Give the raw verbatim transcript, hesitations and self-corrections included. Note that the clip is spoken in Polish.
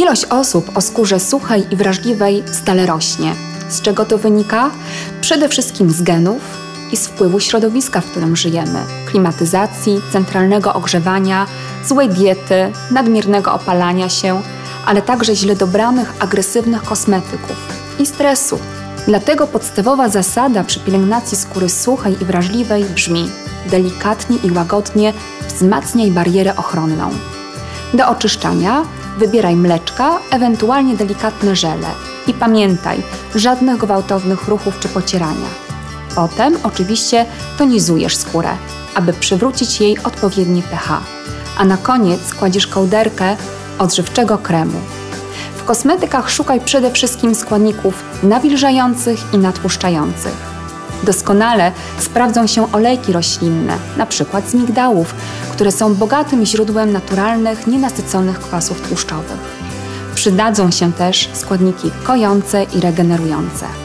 Ilość osób o skórze suchej i wrażliwej stale rośnie. Z czego to wynika? Przede wszystkim z genów i z wpływu środowiska, w którym żyjemy. Klimatyzacji, centralnego ogrzewania, złej diety, nadmiernego opalania się, ale także źle dobranych, agresywnych kosmetyków i stresu. Dlatego podstawowa zasada przy pielęgnacji skóry suchej i wrażliwej brzmi: delikatnie i łagodnie wzmacniaj barierę ochronną. Do oczyszczania wybieraj mleczka, ewentualnie delikatne żele. I pamiętaj, żadnych gwałtownych ruchów czy pocierania. Potem oczywiście tonizujesz skórę, aby przywrócić jej odpowiednie pH. A na koniec kładziesz kołderkę odżywczego kremu. W kosmetykach szukaj przede wszystkim składników nawilżających i natłuszczających. Doskonale sprawdzą się olejki roślinne, np. z migdałów, które są bogatym źródłem naturalnych, nienasyconych kwasów tłuszczowych. Przydadzą się też składniki kojące i regenerujące.